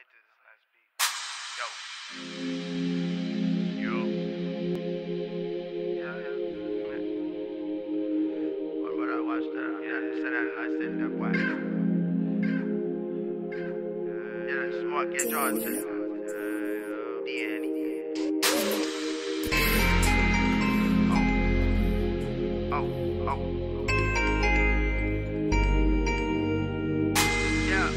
like this. Nice beat. Yo. Yo. Yeah. What I watched that. Yeah, I said that watch. Yeah, smart get John too. Danny. Oh. Yeah.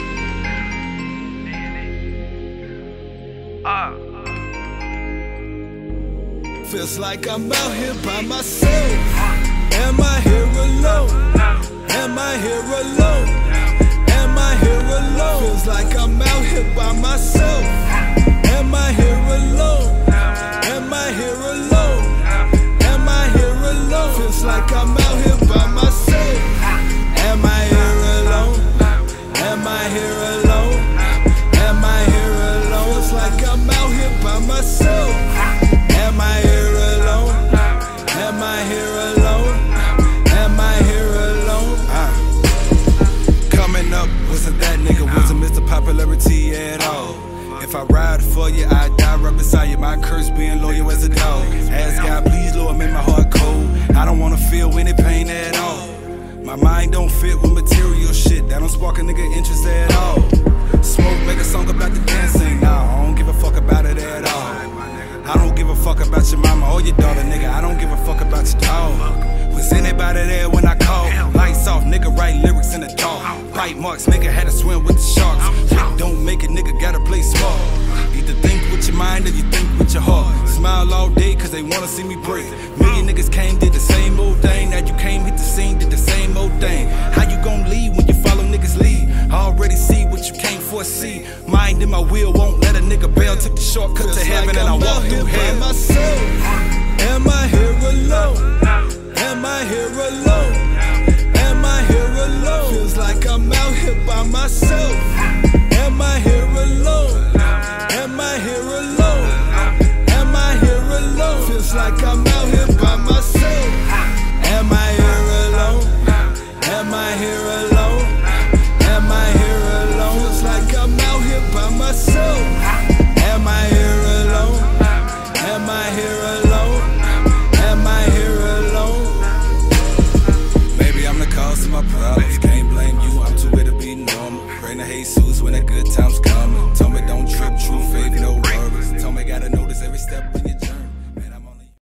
Feels like I'm out here by myself. Am I here alone? Am I here alone? Am I here alone? Feels like I'm out here by myself. Am I here alone? Am I here alone? Am I here alone? Feels like I'm out here by myself. Am I here alone? Am I here alone? Am I here alone? Feels like I'm out here by myself. Am I here alone? Am I here alone? Am I here alone? Coming up, wasn't that nigga, wasn't Mr. Popularity at all. If I ride for you, I die right beside you. My curse being loyal as a dog. Ask God, please, Lord, make my heart cold. I don't wanna feel any pain at all. My mind don't fit with material shit. That don't spark a nigga interest at all. Smoke, make a song about the dancing. Nah, I don't give a fuck about it at all. I don't give a fuck about your mama or your daughter, nigga. I don't give a fuck about your dog. Was anybody there when I called? Lights off, nigga, write lyrics in the dark. Bite marks, nigga, had to swim with the sharks. Don't make it, nigga, gotta play smart. Either think with your mind or you think with your heart. Smile all day cause they wanna see me break. Million niggas came, did the same old thing. Now you came, hit the scene, did the same old thing. How you gon' lead when you follow niggas lead? I already see what you can't foresee. Mind in my wheel won't let a nigga bail. Took the shortcut to heaven and I walked through hell. Am I here alone? Am I here alone? Am I here alone? Feels like